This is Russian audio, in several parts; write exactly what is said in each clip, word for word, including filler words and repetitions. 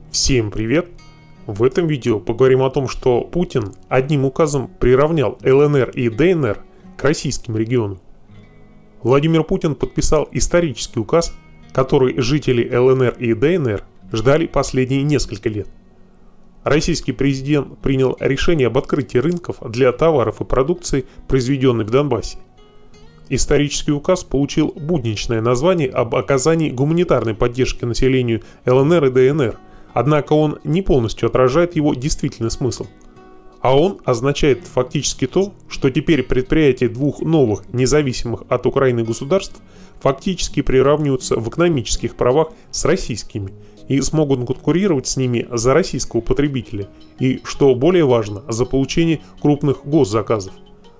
Всем привет! В этом видео поговорим о том, что Путин одним указом приравнял эл эн эр и дэ эн эр к российским регионам. Владимир Путин подписал исторический указ, который жители эл эн эр и дэ эн эр ждали последние несколько лет. Российский президент принял решение об открытии рынков для товаров и продукции, произведенной в Донбассе. Исторический указ получил будничное название об оказании гуманитарной поддержки населению эл эн эр и дэ эн эр, однако он не полностью отражает его действительный смысл. А он означает фактически то, что теперь предприятия двух новых, независимых от Украины государств фактически приравниваются в экономических правах с российскими и смогут конкурировать с ними за российского потребителя и, что более важно, за получение крупных госзаказов.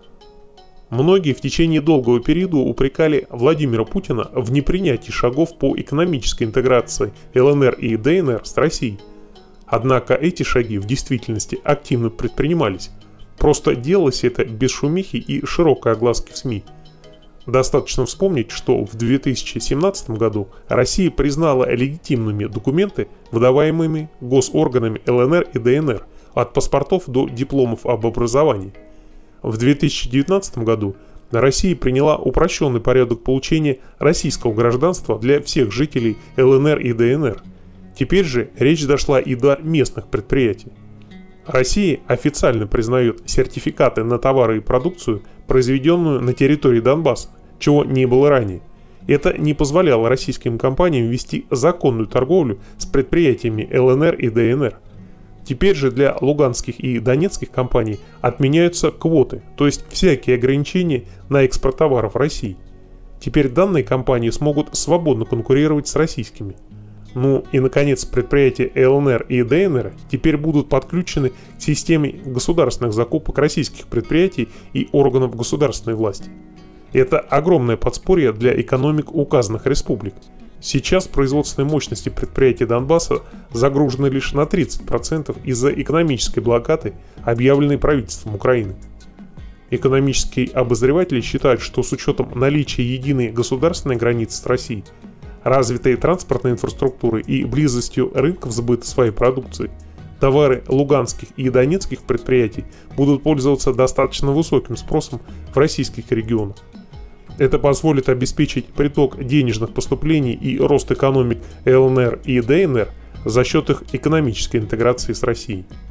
Многие в течение долгого периода упрекали Владимира Путина в непринятии шагов по экономической интеграции эл эн эр и дэ эн эр с Россией. Однако эти шаги в действительности активно предпринимались. Просто делалось это без шумихи и широкой огласки в СМИ. Достаточно вспомнить, что в две тысячи семнадцатом году Россия признала легитимными документы, выдаваемыми госорганами эл эн эр и дэ эн эр, от паспортов до дипломов об образовании. В две тысячи девятнадцатом году Россия приняла упрощенный порядок получения российского гражданства для всех жителей эл эн эр и дэ эн эр. Теперь же речь дошла и до местных предприятий. Россия официально признает сертификаты на товары и продукцию, произведенную на территории Донбасса, чего не было ранее. Это не позволяло российским компаниям вести законную торговлю с предприятиями эл эн эр и дэ эн эр. Теперь же для луганских и донецких компаний отменяются квоты, то есть всякие ограничения на экспорт товаров в России. Теперь данные компании смогут свободно конкурировать с российскими. Ну и, наконец, предприятия эл эн эр и дэ эн эр теперь будут подключены к системе государственных закупок российских предприятий и органов государственной власти. Это огромное подспорье для экономик указанных республик. Сейчас производственные мощности предприятий Донбасса загружены лишь на тридцать процентов из-за экономической блокады, объявленной правительством Украины. Экономические обозреватели считают, что с учетом наличия единой государственной границы с Россией, развитой транспортной инфраструктуры и близостью рынков сбыта своей продукции, товары луганских и донецких предприятий будут пользоваться достаточно высоким спросом в российских регионах. Это позволит обеспечить приток денежных поступлений и рост экономик эл эн эр и дэ эн эр за счет их экономической интеграции с Россией.